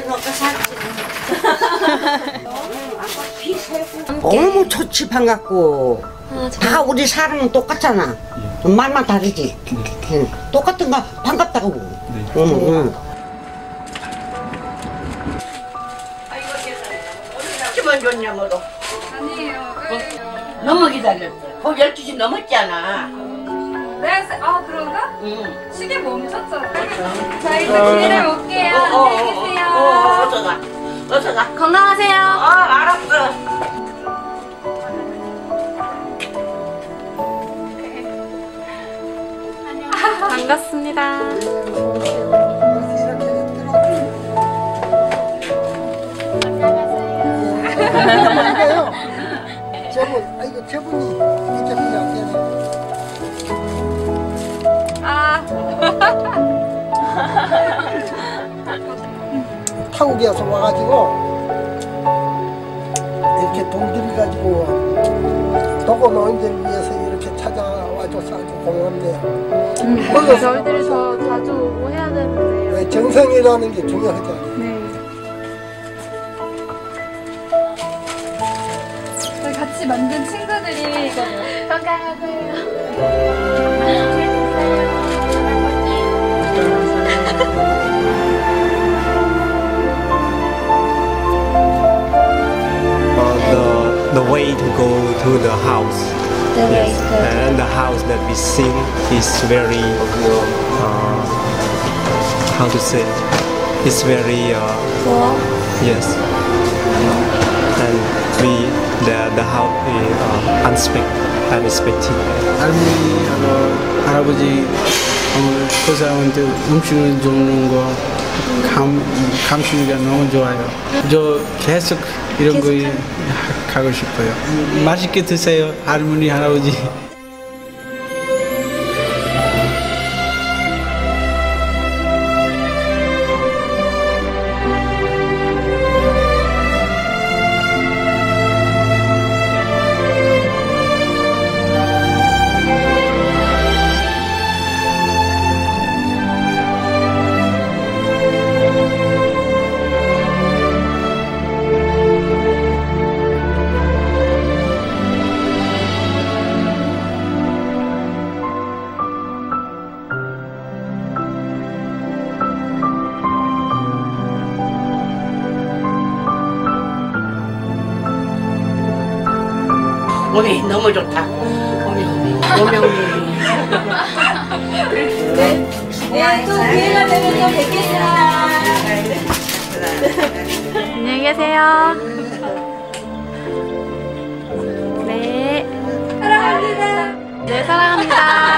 너무 좋지 반갑고. 다 우리 사람은 똑같잖아. 말만 다르지. 똑같은 거 반갑다고. 만 줬냐 뭐도. 아니에요. 너무 기다렸어. 거의 12시 넘었잖아. 네, 그런가? 응. 시계 멈췄죠. 자, 이제 기회를 올게요. 안녕히 계세요. 어서 가. 어서 가. 건강하세요. 알았어. 반갑습니다. 이거 저분이 이렇게 그냥 타국에서 와가지고 이렇게 돈 들여가지고 도고 노인들을 위해서 이렇게 찾아와줘서 아주 고맙네요. 저희들이 더 자주 오고 해야 되는데요. 정성이라는 게 중요하죠. 네. 저희 같이 만든 친구들이 건강하세요. The way to go to the house. Yes. And the house that we sing is very how to say? It's very yes. And the house is unexpected. 할머니, 할아버지 고사한테 음식을 주는 거 감수기가 너무 좋아요. 저 계속 이런 거 가고 싶어요. 맛있게 드세요, 할머니, 할아버지. 어머니 너무 좋다. 오명님. 네, 또 기회가 되면 또 뵙겠습니다. 안녕히 계세요. 네. 사랑합니다. 네, 사랑합니다.